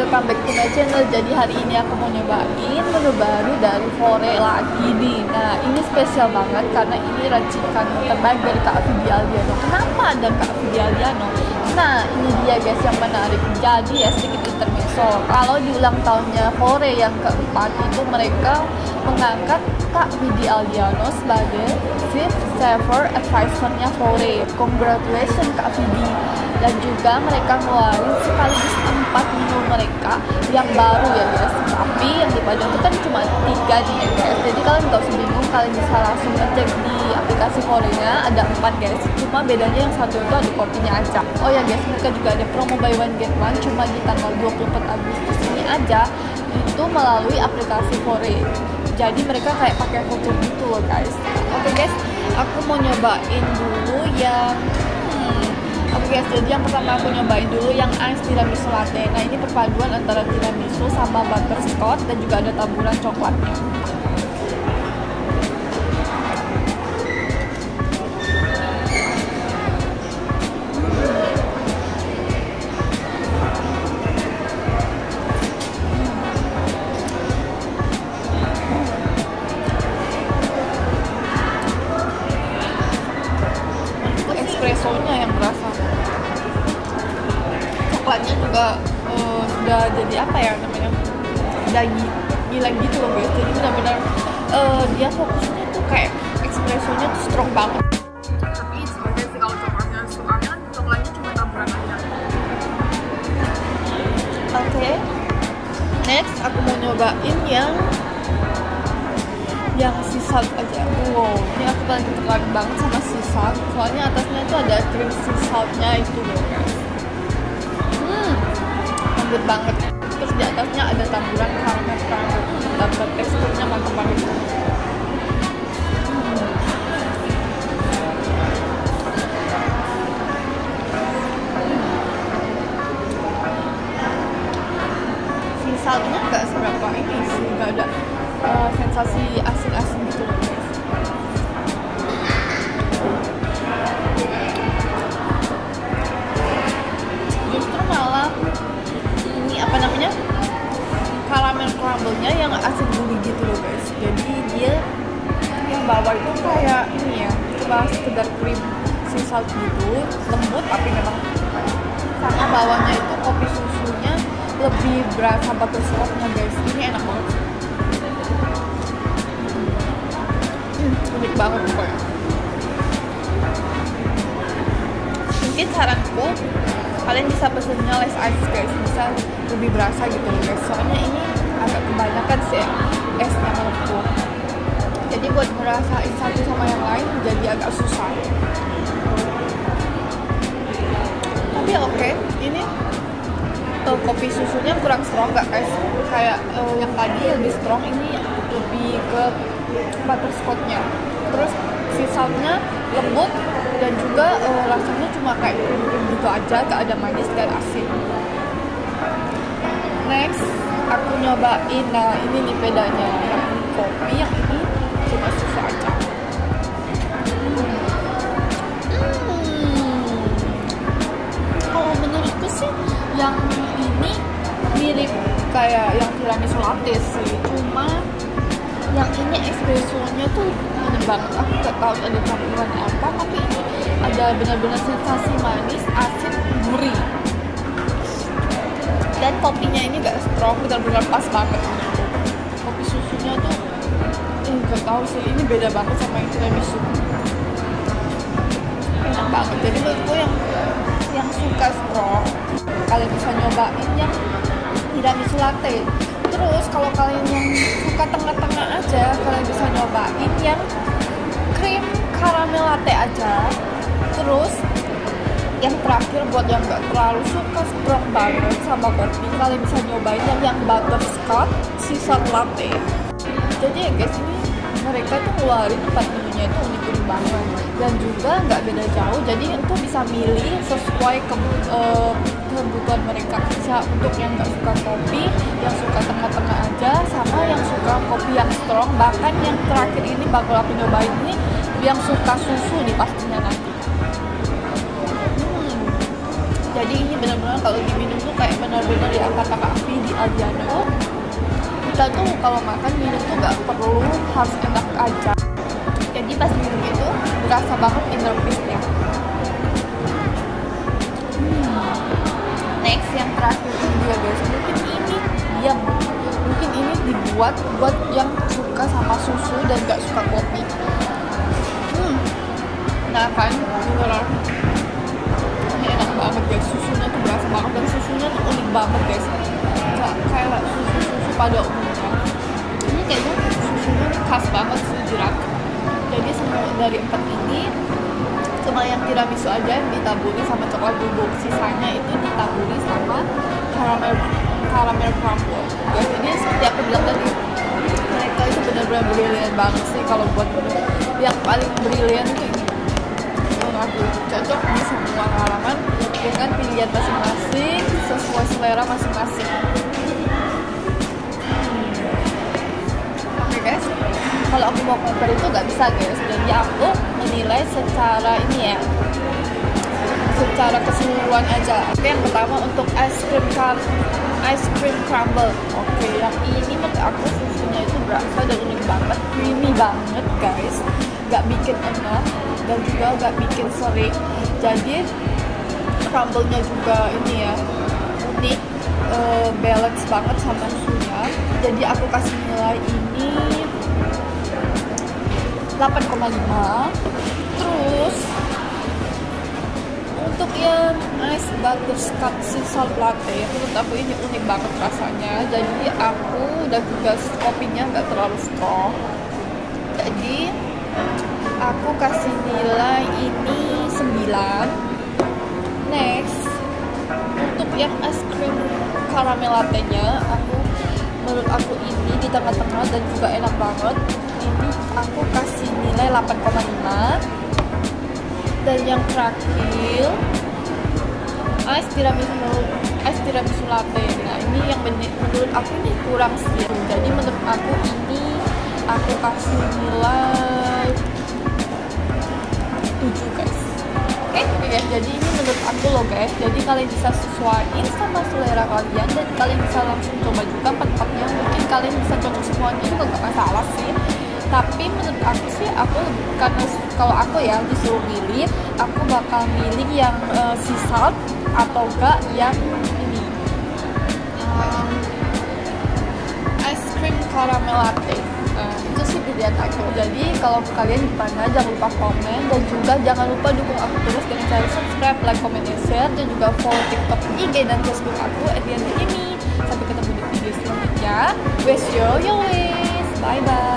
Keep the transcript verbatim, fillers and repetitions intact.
welcome back to my channel. Jadi hari ini aku mau nyobain menu baru dari Fore lagi nih. Nah ini spesial banget karena ini racikan terbaik dari Kak Vidi Aldiano. Kenapa ada Kak Vidi Aldiano? Nah ini dia guys yang menarik. Jadi ya sedikit intermezzo. Kalau di ulang tahunnya Fore yang keempat itu mereka mengangkat Kak Vidi Aldiano sebagai Fifth Saver Advisor-nya Fore. Congratulations Kak Vidi. Dan juga mereka ngeluarin sekaligus empat menu mereka yang baru ya guys. Tapi yang dipajang itu kan cuma tiga nih ya guys. Jadi kalian gak usah bingung, kalian bisa langsung ngecek di aplikasi Forenya ada empat guys. Cuma bedanya yang satu itu ada kopinya aja. Oh ya guys, mereka juga ada promo buy one get one cuma di tanggal dua puluh empat Agustus ini aja. Itu melalui aplikasi Fore. Jadi mereka kayak pakai voucher gitu loh guys. Oke guys, aku mau nyobain dulu yang Oke guys, jadi yang pertama aku nyobain dulu yang ice tiramisu latte. Nah ini perpaduan antara tiramisu sama butterscotch dan juga ada taburan coklatnya. Espressonya yang berasa, coklatnya juga uh, sudah jadi apa ya namanya, udah gila gitu loh guys. Jadi benar-benar uh, dia fokusnya tuh kayak espressonya tuh strong banget. Tapi sebagai sih kalau coklatnya, soalnya coklatnya cuma taburan aja. Oke, okay. Next aku mau nyobain yang yang sea salt aja. Wow, ini aku paling tertarik banget sama sea salt. Soalnya atasnya itu ada cream sea saltnya itu loh guys. Hmm, lembut banget. Terus di atasnya ada taburan caramel caramel. Dan teksturnya mantap banget. Hmm. Sea saltnya nggak seberapa ini sih, nggak ada Uh, sensasi asin-asin gitu loh guys. Justru malah ini apa namanya, karamel crumble-nya yang asin gurih gitu loh guys. Jadi dia yang bawah itu kayak ini ya, cuma sekedar krim sea salt gitu, lembut tapi memang sama bawahnya itu kopi susunya lebih berasa butterscotch-nya guys. Ini enak banget. Unik banget pokoknya. Mungkin saranku kalian bisa pesennya less ice guys, bisa lebih berasa gitu loh guys. Soalnya ini agak kebanyakan sih esnya menurutku. Jadi buat ngerasain satu sama yang lain jadi agak susah. Tapi oke, okay, ini uh, kopi susunya kurang strong gak guys? Kayak uh, yang tadi lebih strong, ini lebih ke butterscotch-nya. Terus sea salt-nya lembut dan juga uh, rasanya cuma kayak krim-krim gitu aja, gak ada manis dan asin. Next aku nyobain, nah ini nih bedanya, yang ini kopi, yang ini cuma susu aja. Hmm. Kalau menurutku sih yang ini mirip kayak yang tiramisu latte sih, cuma yang ini espressonya tuh ini banget. Aku gak tahu ada campuran apa, tapi ini ada benar-benar sensasi manis, asin, gurih. Dan kopinya ini gak strong, benar-benar pas banget. Kopi susunya tuh eh gak tahu sih, ini beda banget sama yang tiramisu. Enak banget. Jadi menurutku yang yang suka strong kalian bisa nyobain yang tiramisu latte. Terus kalau kalian yang suka tengah-tengah aja, kalian bisa nyobain yang krim caramel latte aja. Terus yang terakhir buat yang gak terlalu suka strong banget sama kopi, kalian bisa nyobain yang yang butterscotch sea salt latte. Jadi ya guys, ini mereka tuh ngeluarin empat menunya itu unik-unik banget dan juga nggak beda jauh. Jadi itu bisa milih sesuai ke, uh, kebutuhan mereka. Bisa untuk yang nggak suka kopi, yang suka tengah-tengah aja, sama yang suka kopi yang strong. Bahkan yang terakhir ini bakal aku nyobain ini yang suka susu nih pastinya nanti. Hmm. Jadi ini benar-benar kalau diminum tuh kayak benar-benar diangkat kakak Vidi Aldiano, kita tuh kalau makan minum tuh nggak perlu harus enak aja. Jadi pas minum itu berasa banget inner peace-nya. Hmm. Next yang terakhir ini juga guys, mungkin ini diam, mungkin ini dibuat buat yang suka sama susu dan gak suka kopi. Hmm. Nah kan, beneran ini enak banget guys, susunya tuh berasa banget dan susunya tuh unik banget guys, nggak kayak susu-susu pada umumnya. Ini kayaknya susunya khas banget sih Jirak. Jadi semua dari empat ini cuma yang tiramisu aja yang ditaburi sama coklat bubuk, sisanya itu ditaburi sama caramel caramel crumble. Guys, ini seperti aku bilang tadi, mereka itu benar-benar brilian banget sih kalau buat minum. Yang paling brilian itu ini. Aku cocok di semua kalangan dengan pilihan masing-masing sesuai selera masing-masing. Hmm. Oke okay, guys, kalau aku mau compare itu nggak bisa guys. Jadi aku menilai secara ini ya, secara keseluruhan aja. Oke, yang pertama untuk ice cream car ice cream crumble. Oke, yang ini menurut aku susunya itu berasa dan unik banget, creamy banget guys, nggak bikin enak dan juga nggak bikin sering. Jadi crumble-nya juga ini ya unik, uh, balance banget sama susunya. Jadi aku kasih nilai ini delapan koma lima. Terus untuk yang ice butterscotch sea salt latte, menurut aku ini unik banget rasanya. Jadi aku dan juga kopinya nggak terlalu strong. Jadi aku kasih nilai ini sembilan. Next, untuk yang ice cream caramel latte-nya, aku menurut aku ini di tengah-tengah dan juga enak banget. Ini aku kasih nilai delapan koma lima. Dan yang terakhir, ice tiramisu ice tiramisu latte. Nah, ini yang menurut aku ini kurang sih. Jadi menurut aku ini aku kasih nilai tujuh guys. Oke okay, guys, jadi ini menurut aku loh guys. Jadi kalian bisa sesuaiin sama selera kalian dan kalian bisa langsung coba juga empat-empatnya. Mungkin kalian bisa cocok semuanya juga gak masalah sih. Tapi menurut aku sih, aku karena kalau aku ya disuruh milih, aku bakal milih yang uh, sea salt atau enggak yang ini um, ice cream caramel latte. Uh, itu sih pilihan aku. Jadi kalau kalian gimana, jangan lupa komen dan juga jangan lupa dukung aku terus dengan cara subscribe, like, comment, and share, dan juga follow TikTok, I G dan Facebook aku at Dian ini. Sampai ketemu di video selanjutnya. Wes yo yo wes, bye bye.